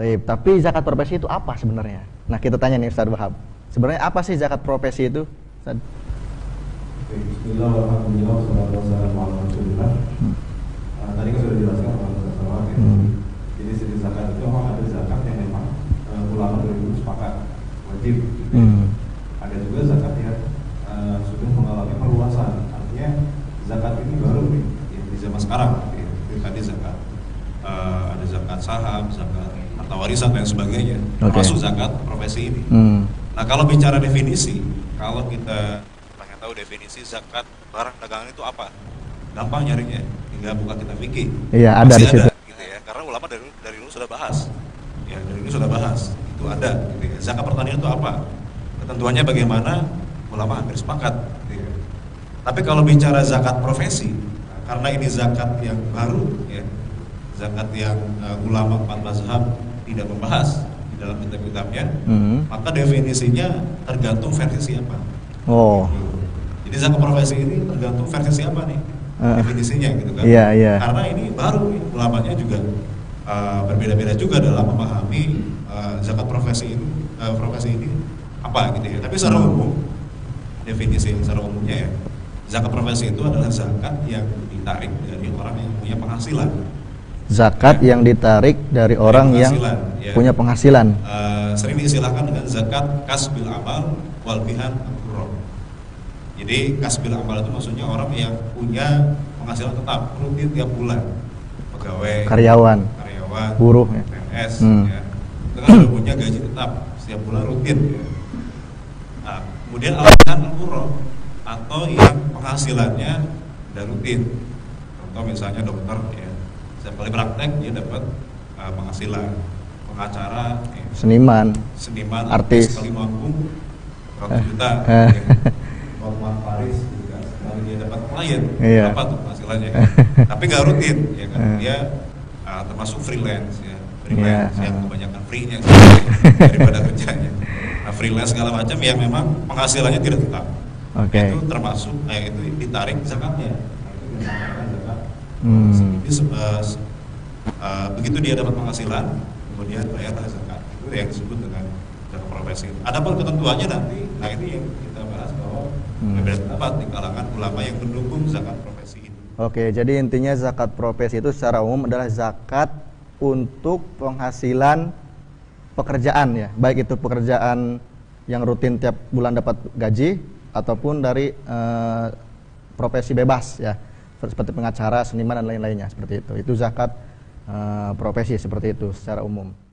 Tapi zakat profesi itu apa sebenarnya? Nah, kita tanya nih Ustaz Wahab. Sebenarnya apa sih zakat profesi itu? Ustaz? Bismillahirrahmanirrahim. Wassalamualaikum warahmatullahi wabarakatuh. Tadi kan sudah dijelaskan oleh Ustaz Wahab ya. Jadi sisi zakat itu memang ada zakat yang memang ulama dari dulu sepakat wajib. Ada juga zakat yang sudah mengalami perluasan. Artinya zakat ini baru nih di zaman sekarang. Tadi zakat ada zakat saham, zakat harta warisan dan sebagainya, termasuk zakat profesi ini. Nah, kalau bicara definisi, kalau kita pengen tahu definisi zakat barang dagangan itu apa, gampang nyarinya, tinggal buka kitab fikih. Iya, ada di situ. Gitu ya, karena ulama dari dulu sudah bahas. Ya, dari dulu sudah bahas. Itu ada. Gitu ya. Zakat pertanian itu apa? Ketentuannya bagaimana? Ulama hampir sepakat. Gitu ya. Tapi kalau bicara zakat profesi, karena ini zakat yang baru, ya, zakat yang ulama 4 mazhab tidak membahas di dalam kitab-kitabnya, maka definisinya tergantung versi siapa. Jadi zakat profesi ini tergantung versi siapa nih definisinya, gitu kan? Karena ini baru, ulamanya juga berbeda-beda juga dalam memahami zakat profesi ini apa, gitu ya. Tapi secara umum, definisi secara umumnya ya, zakat profesi itu adalah zakat yang ditarik dari orang yang punya penghasilan. Zakat yang ditarik dari orang yang punya penghasilan. Sering diistilahkan dengan zakat kasbil amal wal bihan al-qurra. Jadi kasbil amal itu maksudnya orang yang punya penghasilan tetap rutin tiap bulan, pegawai, karyawan, buruh, ya. PNS, ya, dengan punya gaji tetap setiap bulan rutin. Ya. Nah, kemudian al-bihan al-qurra atau yang penghasilannya tidak rutin. Contoh misalnya dokter, ya, setiap kali praktek dia dapat penghasilan. Pengacara, ya, seniman, artis, sekali manggung 100 juta. Norman Paris juga sekali dia dapat klien, apa tuh penghasilannya? Tapi nggak rutin, ya kan? Dia termasuk freelance, ya, yang kebanyakan free-nya daripada kerjanya. Nah, freelance segala macam yang memang penghasilannya tidak tetap. Itu termasuk, itu ditarik zakatnya. Jadi begitu dia dapat penghasilan, kemudian bayarlah zakat. Itu yang disebut dengan zakat profesi. Adapun ketentuannya nanti, nah ini yang kita bahas bahwa berbeda pendapat di kalangan ulama yang mendukung zakat profesi ini. Jadi intinya zakat profesi itu secara umum adalah zakat untuk penghasilan pekerjaan, ya, baik itu pekerjaan yang rutin tiap bulan dapat gaji ataupun dari profesi bebas, ya, seperti pengacara, seniman dan lain-lainnya, seperti itu. Itu zakat profesi seperti itu secara umum.